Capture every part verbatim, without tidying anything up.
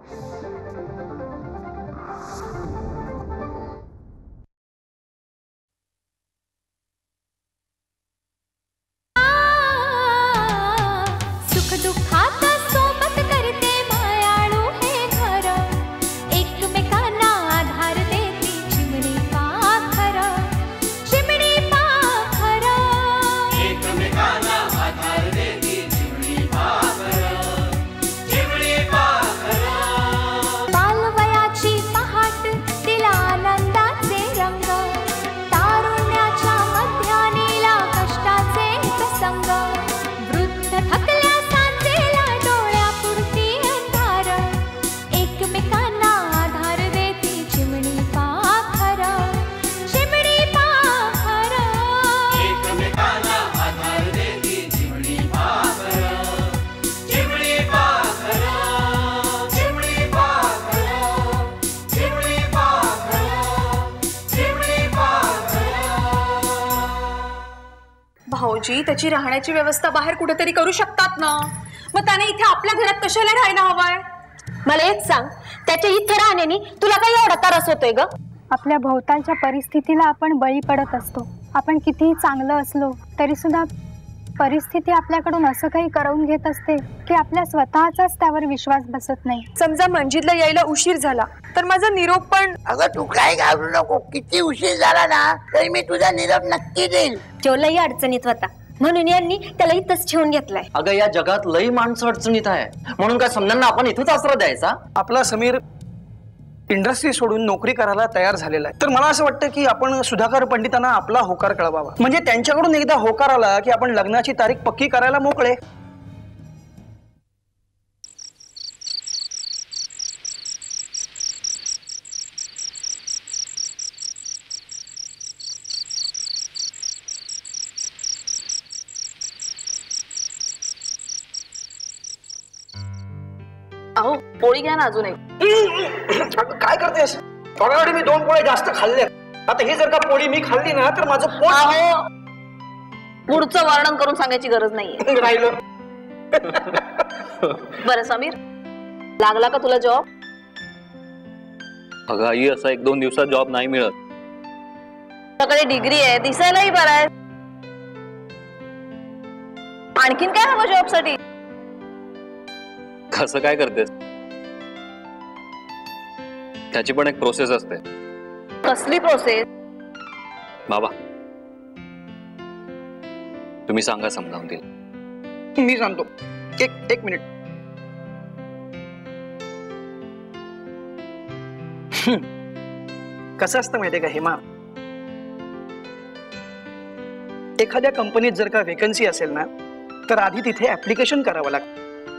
भाऊजी त्याची राहण्याची व्यवस्था बाहेर कुठेतरी करू शकतात ना, मग त्याने इथे आपल्या घरात कशाला राहायला हवाय? मला एक सांग, त्याच्या इथे राहण्याने तुला काही एवढा त्रास होतोय ग? आपल्या भोवतालच्या परिस्थितीला आपण बळी पडत असतो. आपण कितीही चांगलं असलो तरी सुद्धा परिस्थिती आपल्याकडून असं काही करवून घेत असते की आपल्या स्वतःचाच त्यावर विश्वास बसत नाही. समजा मंजितला यायला उशीर झाला तर माझा निरोप पण. अगं तू काय घाबरू नको, किती उशीर झाला ना तरी मी तुझा निरोप नक्की देईल. तो लई अडचणीत होता म्हणून यांनी त्याला इथंच ठेवून घेतलाय. अगं या जगात लई माणसं अडचणीत आहे म्हणून काय समजांना आपण इथंच आसरा द्यायचा? आपला समीर इंडस्ट्री सोडून नोकरी करायला तयार झालेला आहे. तर मला असं वाटतं की आपण सुधाकर पंडितांना आपला होकार कळवावा. म्हणजे त्यांच्याकडून एकदा होकार आला की आपण लग्नाची तारीख पक्की करायला मोकळे. अहो पोळी घ्या ना अजून एक. काय करतेस? ऑलरेडी मी दोन पोळे जास्त खाल्ले. आता ही जर का पोळी मी खाल्ली ना तर माझं पोट. पुढचं वर्णन करून सांगायची गरज नाहीये. राहिलं. बरं समीर, लागला का तुला जॉब? अगं आई असा एक दोन दिवसात जॉब नाही मिळत. तुझ्याकडे डिग्री आहे, दिसायलाही बरं आहे. आणखीन काय हवं जॉब साठी? कसं काय करतेस? त्याची पण एक प्रोसेस असते. कसली प्रोसेस? बाबा तुम्ही सांगा समजावून तिला. मी सांगतो. एक एक मिनिट. कसं असतं माहितीये का हेमा, एखाद्या कंपनीत जर का वेकन्सी असेल ना तर आधी तिथे ऍप्लिकेशन करावं लागतं.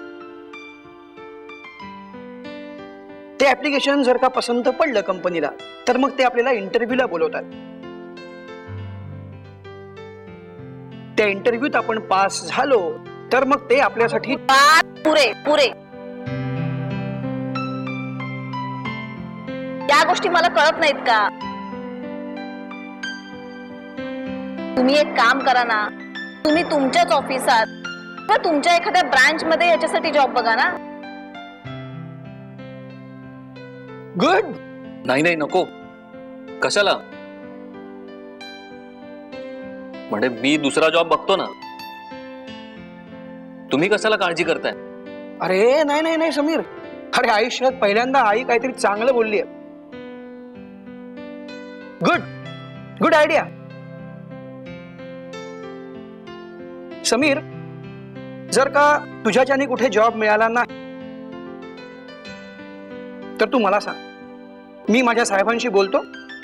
ते ऍप्लिकेशन जर का पसंत पडलं कंपनीला तर मग ते आपल्याला इंटरव्ह्यूला बोलवतात. त्या इंटरव्ह्यूत आपण पास झालो तर मग ते आपल्यासाठी पुरे पुरे या गोष्टी मला कळत नाहीत का? तुम्ही एक काम करा ना, तुम्ही तुमच्याच ऑफिसात किंवा तुमच्या एखाद्या ब्रांच मध्ये याच्यासाठी जॉब बघा ना. गुड. नाही नाही नको. कशाला? म्हणजे मी दुसरा जॉब बघतो ना. तुम्ही कशाला काळजी करताय? अरे नाही नाही नाही समीर, अरे आयुष्यात पहिल्यांदा आई काहीतरी चांगलं बोलली आहे. Good good idea. समीर, जर का तुझ्याच्याने कुठे जॉब मिळाला नाही तर तू मला सांग. मी माझ्या साहेबांशी बोलतो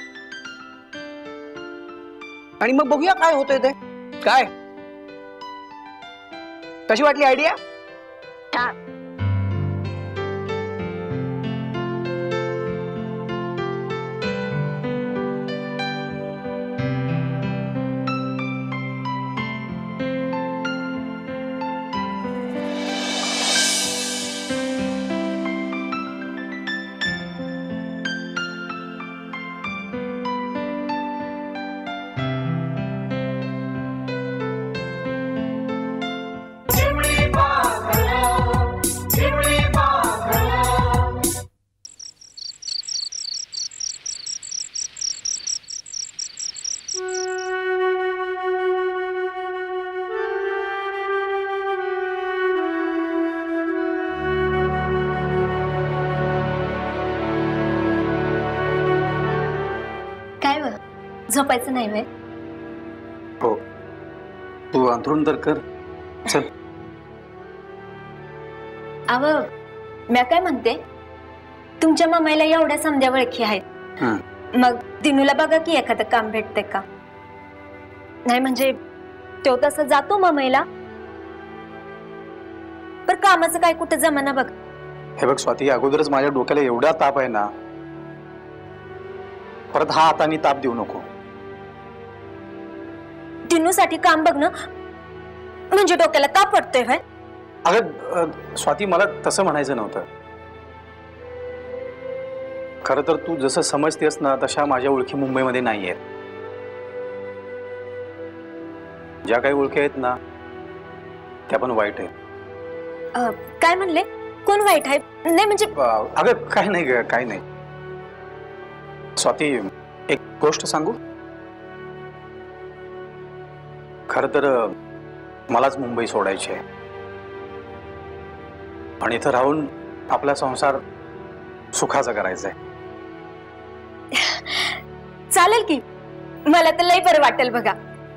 आणि मग बघूया काय होतंय ते. काय कशी वाटली आयडिया? झोपायचं नाही व्हय? हो, तू अंथरूण तर कर. चल. अव मी काय म्हणते, तुमच्या मामाला एवढ्या समध्या ओळखी आहेत, हं. मग दिनूला बघा की एखादं काम भेटते का? नाही म्हणजे तो तसं जातो मामाला, पण कामाचं काय कुठं जमाना बघ. हे बघ स्वाती, अगोदरच माझ्या डोक्याला एवढा ताप आहे ना, परत हा हाताने ताप देऊ नको. दिनूसाठी काम बघ ना, म्हणजे डोक्याला ताप पडतोय व्हय? अगं स्वाती, मला तसं म्हणायचं नव्हतं. खरं तर तू जसं समजतेस ना, तशा माझ्या ओळखी मुंबईमध्ये नाही आहेत. ज्या काही ओळखी आहेत ना, त्या पण वाईट आहेत. अं, काय म्हणले? कोण वाईट आहे? नाही म्हणजे अगं काय नाही ग, काय नाही. स्वाती, एक गोष्ट सांगू? खरं तर मलाच मुंबई सोडायची आहे आणि इथं राहून आपला संसार सुखाचा करायचा आहे. चालेल की, मला तर लय बरं वाटेल बघा.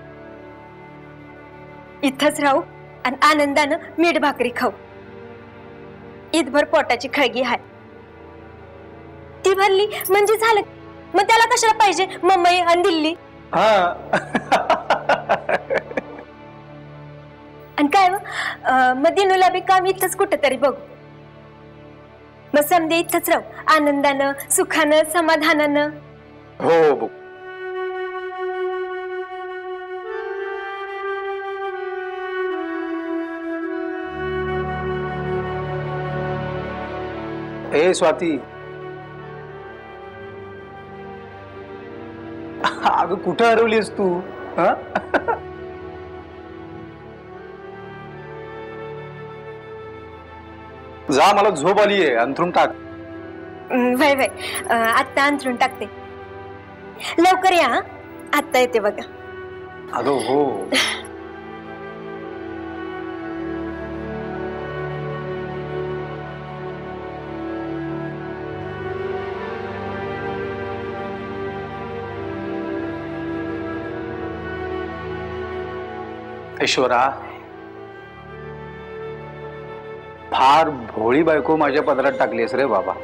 इथंच राहू आणि आनंदानं मीठ भाकरी खाऊ. ईदभर पोटाची खळगी आहे, ती भरली म्हणजे झालं. मग त्याला कशाला पाहिजे मुंबई आणि दिल्ली? आणि काय मग दिनूला बी काम इथंच कुठेतरी बघू. मग समजे इथंच राहू, आनंदानं, सुखानं, समाधानानं. हो बघ. ए स्वाती, अगं कुठं हरवलीस तू? हा? जा, मला झोप आली आहे, अंथरूण टाक. वय वय आत्ता अंथरून टाकते. लवकर या, आत्ता येते बघा. अगं हो. ईश्वरा, फार भोळी बायको माझ्या पदरात टाकलीस रे बाबा.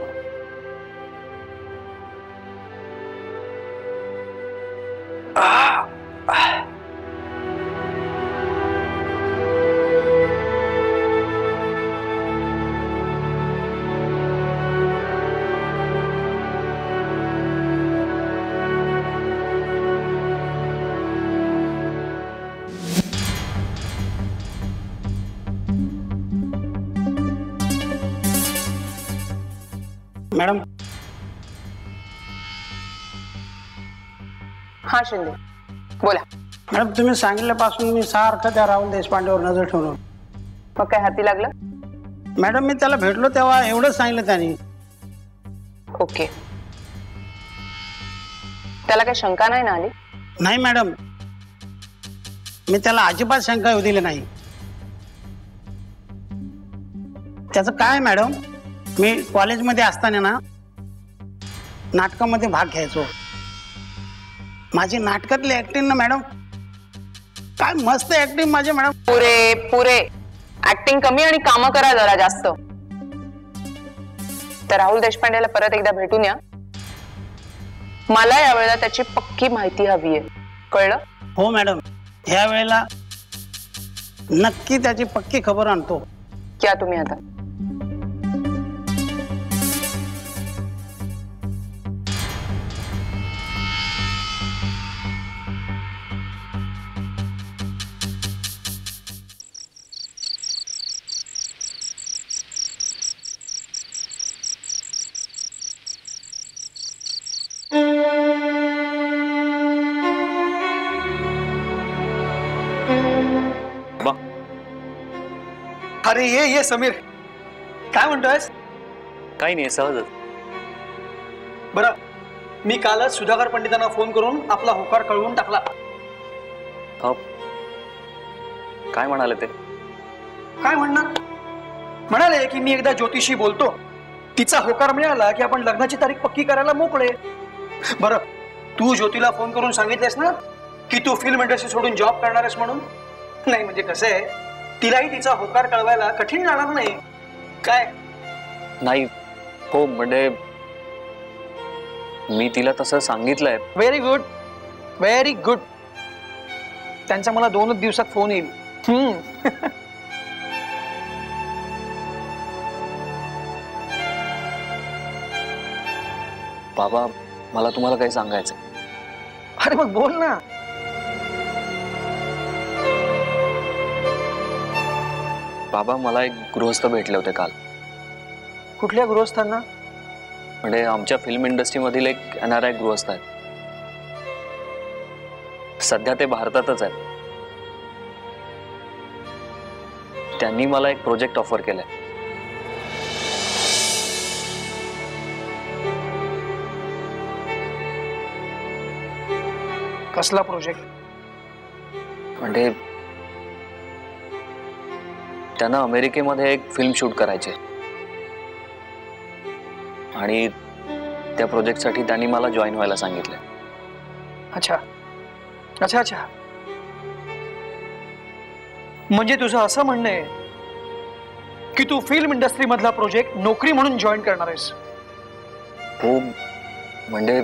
मॅडम. हा शिंदे बोला. मॅडम, तुम्ही सांगितल्यापासून मी सारखं त्या राहुल देशपांडेवर नजर ठेवून. मग काय हाती लागलं? मॅडम, मी त्याला भेटलो तेव्हा एवढंच सांगितलं त्यांनी. ओके, त्याला काही शंका नाही ना आली? नाही मॅडम, मी त्याला अजिबात शंका येऊ दिली नाही. त्याचं काय मॅडम, मी कॉलेजमध्ये असताना ना नाटकामध्ये भाग घ्यायचो. माझी नाटकातली ऍक्टिंग ना मॅडम, काय मस्त ऍक्टिंग माझी मॅडम. पुरे पुरे ऍक्टिंग कमी आणि काम करा जरा जास्त. तर राहुल देशपांडेला परत एकदा भेटून या. मला यावेळेला त्याची पक्की माहिती हवी आहे, कळलं? हो मॅडम, ह्या वेळेला नक्की त्याची पक्की खबर आणतो. क्या तुम्ही आता. अरे ये ये समीर, काय म्हणतोयस? काही नाही, सहजच. बरं, मी कालच सुधाकर पंडितांना फोन करून आपला होकार कळवून टाकला. हो, काय म्हणाले ते? काय म्हणणार? म्हणाले की मी एकदा ज्योतिषी बोलतो, तिचा होकार मिळाला की आपण लग्नाची तारीख पक्की करायला मोकळे. बरं, तू ज्योतीला फोन करून सांगितलेस ना की तू फिल्म इंडस्ट्री सोडून जॉब करणार आहेस म्हणून? नाही म्हणजे कसं आहे, तिलाही तिचा होकार कळवायला कठीण जाणार नाही काय? नाही हो, म्हणजे मी तिला तसं सांगितलंय. Very good, very good. त्यांचा मला दोनच दिवसात फोन येईल. हम्म. बाबा मला तुम्हाला काही सांगायचं. अरे मग बोल ना. बाबा मला एक गृहस्थ भेटले होते काल. कुठल्या गृहस्थांना? म्हणजे आमच्या फिल्म इंडस्ट्रीमधील एक एन आर आय गृहस्थ आहेत. सध्या ते भारतातच आहेत. त्यांनी मला एक प्रोजेक्ट ऑफर केलाय. कसला प्रोजेक्ट? म्हणजे त्यांना अमेरिकेमध्ये एक फिल्म शूट करायचे आणि त्या प्रोजेक्टसाठी त्यांनी मला जॉईन व्हायला सांगितलं. अच्छा अच्छा अच्छा. म्हणजे तुझं असं म्हणणं आहे की तू फिल्म इंडस्ट्री मधला प्रोजेक्ट नोकरी म्हणून जॉईन करणार आहेस? हो, म्हणजे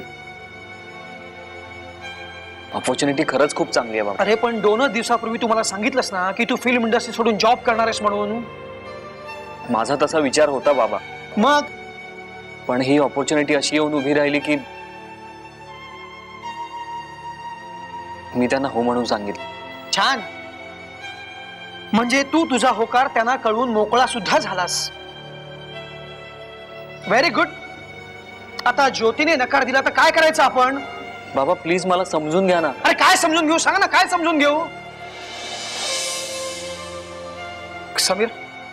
ऑपॉर्च्युनिटी खरंच खूप चांगली आहे बाबा. अरे पण दोनच दिवसापूर्वी तुम्हाला सांगितलंस ना की तू फिल्म इंडस्ट्री सोडून जॉब करणार आहेस म्हणून. माझा तसा विचार होता बाबा, मग पण ही ऑपॉर्च्युनिटी अशी येऊन उभी राहिली की मी त्यांना हो म्हणून सांगितलं. छान. म्हणजे तू तुझा होकार त्यांना कळवून मोकळा सुद्धा झालास. Very good. आता ज्योतीने नकार दिला तर काय करायचं आपण? बाबा प्लीज मला समजून घ्या ना. अरे काय समजून घेऊ सांग ना, काय समजून घेऊ? समीर,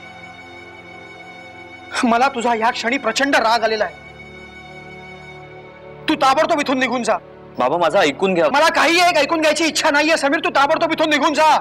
मला तुझा या क्षणी प्रचंड राग आलेला आहे. तू ताबडतोब इथून निघून जा. बाबा माझं ऐकून घ्या. मला काही एक ऐकून घ्यायची इच्छा नाहीये समीर. तू ताबडतोब इथून निघून जा.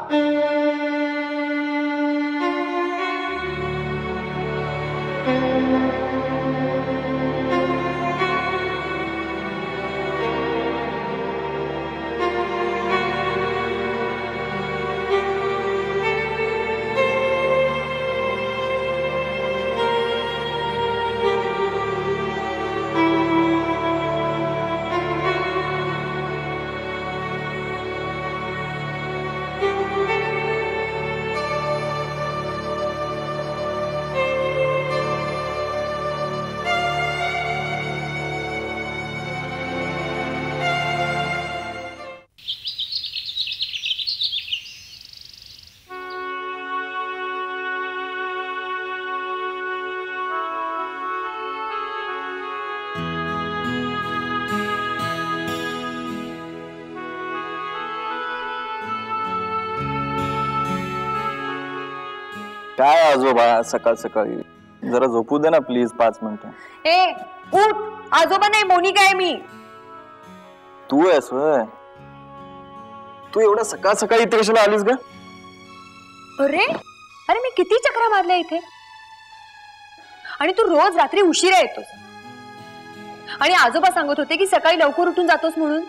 काय आजोबा सकाळ सकाळी? जरा झोपू दे ना प्लीज पाच मिनिटं. ए उठ. आजोबा नाही, मोनिका आहे मी. तू आहेस होय? तू एवढा सकाळ सकाळी इथे कशाला आलीस ग? अरे अरे मी किती चक्रा मारल्या इथे आणि तू रोज रात्री उशिरा येतोस. आणि आजोबा सांगत होते की सकाळी लवकर उठून जातोस म्हणून.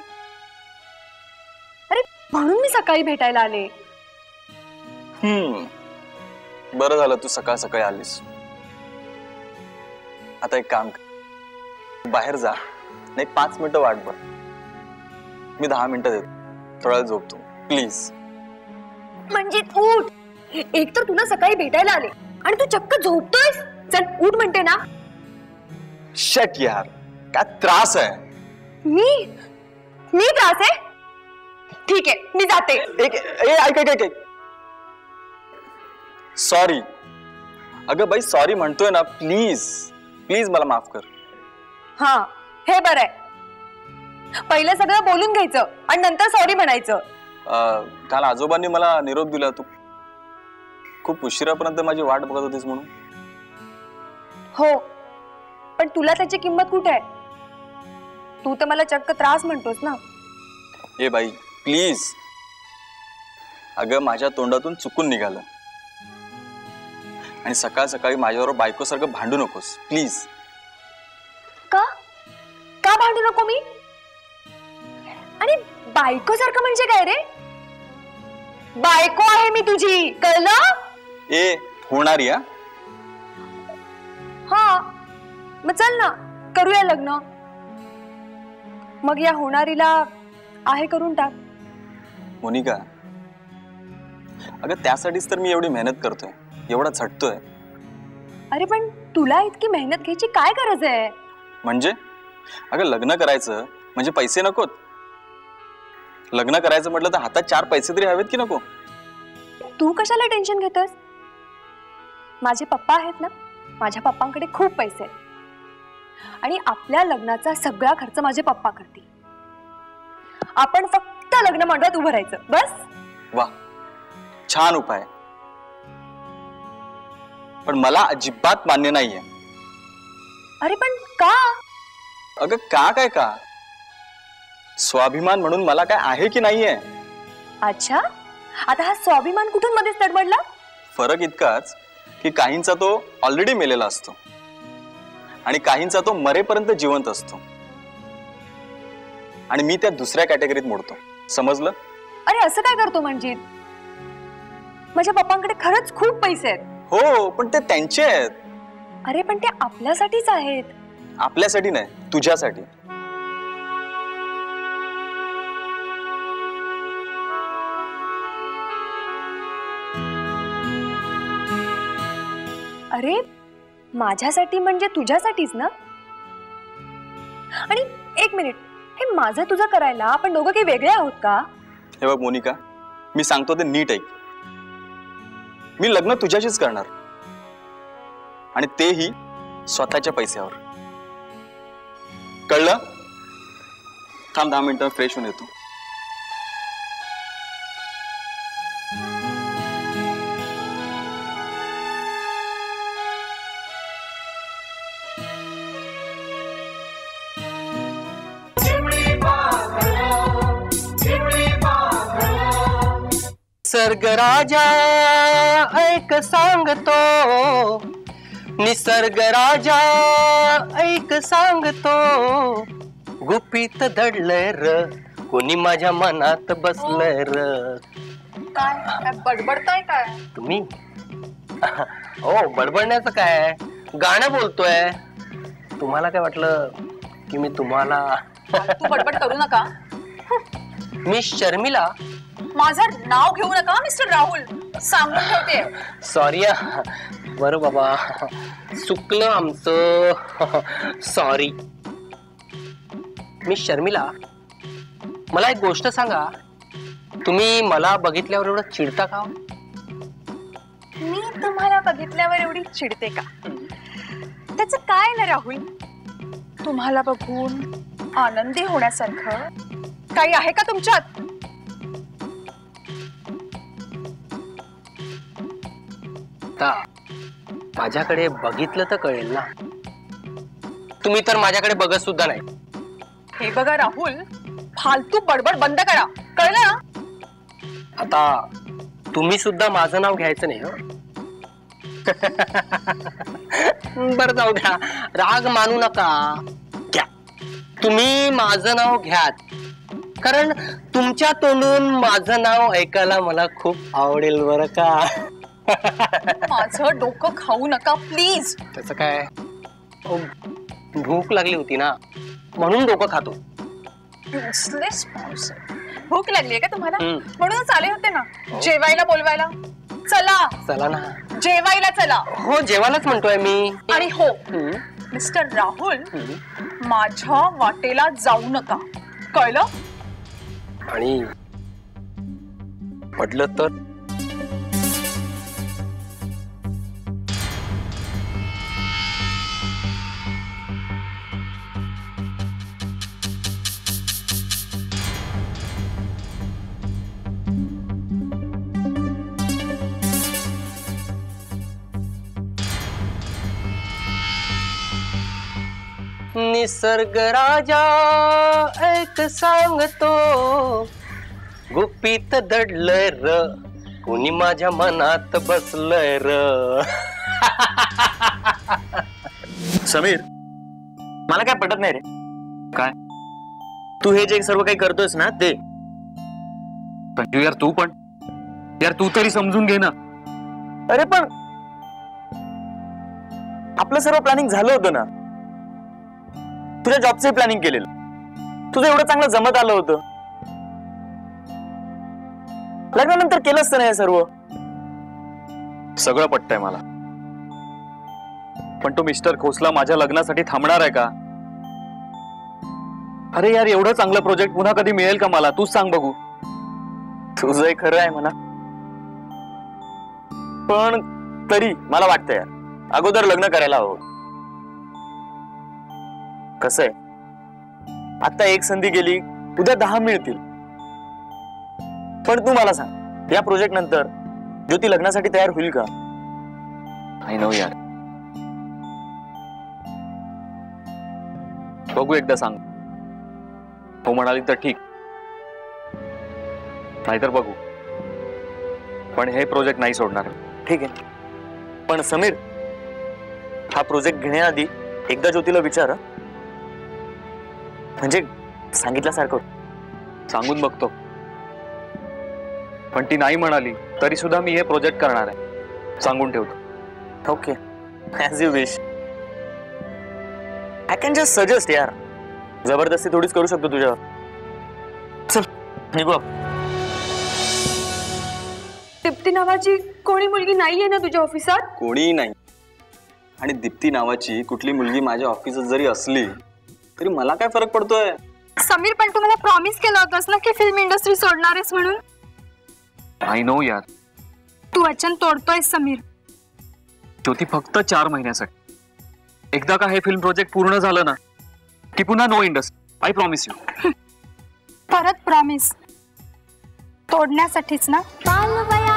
अरे म्हणून मी सकाळी भेटायला आले. हम्म बरं झालं तू सकाळ सकाळी आलीस. आता एक काम कर, बाहेर जा, नाही पाच मिनिटं वाट बघ. मी दहा मिनिटं देतो, थोडा वेळ झोपतो प्लीज. म्हणजे उठ. एक तर तुला सकाळी भेटायला आले आणि तू चक्क झोपतोयस. चल उठ म्हणते ना. शट यार, काय त्रास आहे? मी मी त्रास आहे? ठीक आहे मी जाते. एक ए ऐक ऐक ऐक सॉरी. अगं बाई सॉरी म्हणतोय ना, प्लीज प्लीज मला माफ कर. हा हे बरं आहे. पहिलं सगळं बोलून घ्यायचं आणि नंतर सॉरी म्हणायचं. काल आजोबांनी मला निरोप दिला, तू खूप उशिरापर्यंत माझी वाट बघत होतीस म्हणून. हो पण तुला त्याची किंमत कुठे आहे? तू तर मला चक्क त्रास म्हणतोस ना. ए बाई प्लीज. अगं माझ्या तोंडातून चुकून निघालं आणि सकाळ सकाळी माझ्यावर बायको सारखं भांडू नकोस प्लीज. का का भांडू नको मी? आणि बायको सारखं म्हणजे काय रे? बायको आहे मी तुझी, कळलं? ए होणारी हा हा मग चल ना करूया लग्न. मग या होणारीला आहे करून टाक. मोनिका, अगं त्यासाठीच तर मी एवढी मेहनत करतोय, एवढा झटतोय. अरे पण तुला इतकी मेहनत घ्यायची काय गरज आहे? म्हणजे अगं लग्न करायचं म्हणजे पैसे नकोत? लग्न करायचं म्हटलं तर हातात चार पैसे तरी हवेत की नको? तू कशाला टेन्शन घेतोस? माझे पप्पा आहेत ना, माझ्या पप्पांकडे खूप पैसे आहेत आणि आपल्या लग्नाचा सगळा खर्च माझे पप्पा करतील. आपण फक्त लग्न मंडपात उभं राहायचं बस. वा, छान उपाय. पण मला अजिबात मान्य नाहीये. अरे पण का? अगं का काय का? स्वाभिमान म्हणून मला काय आहे की नाहीये? अच्छा, आता हा स्वाभिमान कुठून मध्येच तडमडला? फरक इतकाच की काहींचा तो ऑलरेडी मेलेला असतो आणि काहींचा तो मरेपर्यंत जिवंत असतो आणि मी त्या दुसऱ्या कॅटेगरीत मोडतो. समजलं? अरे असं काय करतो म्हणजे? माझ्या पप्पांकडे खरंच खूप पैसे आहेत. हो, पण ते त्यांचे आहेत. अरे पण ते आपल्यासाठीच आहेत. आपल्यासाठी नाही, तुझ्यासाठी. अरे माझ्यासाठी म्हणजे तुझ्यासाठीच ना? आणि एक मिनिट, हे माझं तुझं करायला आपण दोघं काही वेगळे आहोत का? हे बघ मोनिका, मी सांगतो ते नीट ऐक. मी लग्न तुझ्याशीच करणार आणि तेही स्वतःच्या पैशावर. कळलं? थांब दहा मिनिटं फ्रेश होऊन येतो. निसर्ग राजा ऐक सांगतो, निसर्ग राजा ऐक सांगतो, गुपित दडलंय र कोणी माझ्या मनात बसलंय र. काय बडबडताय काय तुम्ही? हो, बडबडण्याचं काय, गाणं बोलतोय. तुम्हाला काय वाटलं की मी तुम्हाला? तू बडबड करू नका. मी शर्मिला. माझं नाव घेऊ नका मिस्टर राहुल, सांगून ठेवते. सॉरी. बरं बाबा, चुकलं आमचं, सॉरी. मी शर्मिला, मला एक गोष्ट सांगा, तुम्ही मला बघितल्यावर एवढं चिडता का? मी तुम्हाला बघितल्यावर एवढी चिडते का? त्याचं काय ना राहुल, तुम्हाला बघून आनंदी होण्यासारखं काही आहे का तुमच्यात? माझ्याकडे बघितलं तर कळेल ना. तुम्ही तर माझ्याकडे बघत सुद्धा नाही. हे बघा राहुल, फालतू बडबड बंद करा, कळलं ना? आता तुम्ही सुद्धा माझं नाव घ्यायचं नाही. बरं जाऊ द्या, राग मानू नका. घ्या, तुम्ही माझं नाव घ्या, कारण तुमच्या तोंडून माझं नाव ऐकायला मला खूप आवडेल बरं का. माझं डोकं खाऊ नका प्लीज. त्याचं काय, भूक लागली होती ना म्हणून डोकं खातो. भूक लागली का तुम्हाला? म्हणूनच आले होते ना जेवायला बोलवायला. चला चला ना, जेवायला चला. हो, जेवायलाच म्हणतोय मी. आणि हो मिस्टर राहुल, माझ्या वाटेला जाऊ नका, कळलं? आणि पडलं तर? निसर्ग राजा ऐक सांगतो, गुपित दडलंय र कोणी माझ्या मनात बसलंय र. समीर, मला काय पटत नाही रे. काय? तू हे जे सर्व काही करतोयस ना ते. संजू यार तू पण यार तू तरी समजून घे ना. अरे पण आपलं सर्व प्लॅनिंग झालं होतं ना. तुझ्या जॉबचे प्लॅनिंग केलेलं, तुझं एवढं चांगलं जमत आलं होतं. लग्नानंतर केलं असतं ना हे सर्व. सगळं पटतंय मला, पण तो मिस्टर खोसला माझ्या लग्नासाठी थांबणार आहे का? अरे यार एवढं चांगलं प्रोजेक्ट पुन्हा कधी मिळेल का मला? तूच सांग बघू. तुझंही खरं आहे म्हणा, पण तरी मला वाटतं यार अगोदर लग्न करायला हवं. कसं आहे, आता एक संधी गेली, उद्या दहा मिळतील. पण तू मला सांग, या प्रोजेक्ट नंतर ज्योती लग्नासाठी तयार होईल का? आय नो यार. बघू एकदा सांग. हो म्हणाली तर ठीक, नाहीतर बघू. पण हे प्रोजेक्ट नाही सोडणार. ठीक आहे, पण समीर हा प्रोजेक्ट घेण्याआधी एकदा ज्योतीला विचार, म्हणजे सांगितल्यासारखं. सांगून बघतो, पण ती नाही म्हणाली तरी सुद्धा मी हे प्रोजेक्ट करणार आहे. सांगून ठेवतो. Okay, as you wish. I can just suggest यार. जबरदस्ती थोडीच करू शकतो तुझ्यावर. चल निघू. दीप्ती नावाची कोणी मुलगी नाहीये ना तुझ्या ऑफिसात? कोणीही नाही. आणि दीप्ती नावाची कुठली मुलगी माझ्या ऑफिसात जरी असली तरी मला काय फरक पडतोय? समीर, पण तू मला प्रॉमिस केला होतास ना की फिल्म इंडस्ट्री सोडणार आहेस म्हणून. आय नो यार. तू वचन तोडतोय समीर. ज्योती फक्त चार महिन्यासाठी. एकदा का हे फिल्म प्रोजेक्ट पूर्ण झालं ना की पुन्हा no industry. I promise you. परत प्रॉमिस तोडण्यासाठीच ना.